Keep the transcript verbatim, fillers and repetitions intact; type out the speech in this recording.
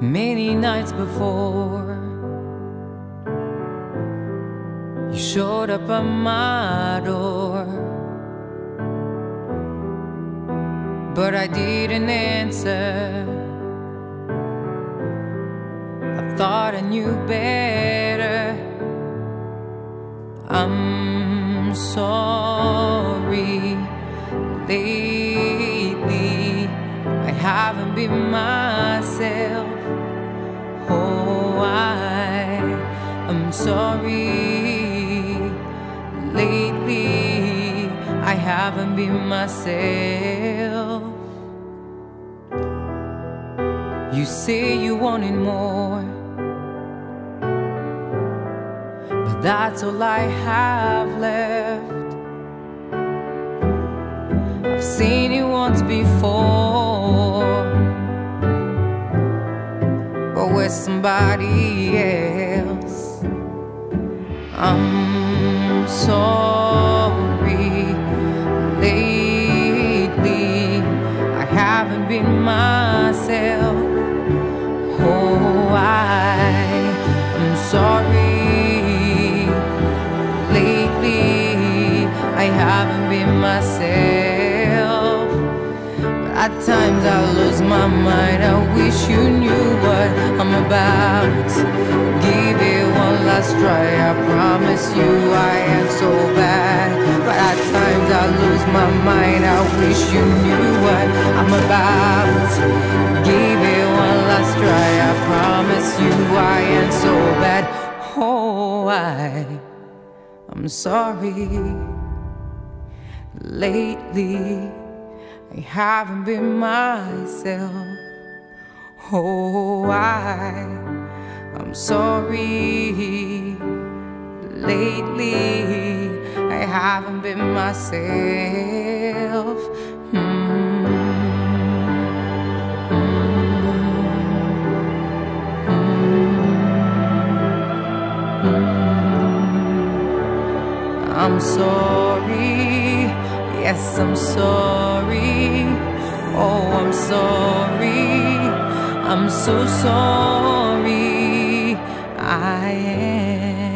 Many nights before, you showed up at my door, but I didn't answer. I thought I knew better. I'm sorry. Lately I haven't been myself. Oh, I am sorry. Lately I haven't been myself. You say you wanted more, but that's all I have left. I've seen it once before, but with somebody else. I'm sorry. Lately I haven't been myself. Oh, I am sorry. Lately I haven't been myself. But at times I lose my mind. I wish you knew what I'm about. Give it one last try. I promise you I am so bad. But at times I lose my mind. I wish you knew what I'm about. Give it one last try. I promise you I am so bad. Oh, I I'm sorry. Lately I haven't been myself. Oh, I I'm sorry. Lately I haven't been myself. mm. I'm sorry, yes I'm sorry. Oh, I'm sorry, I'm so sorry. I am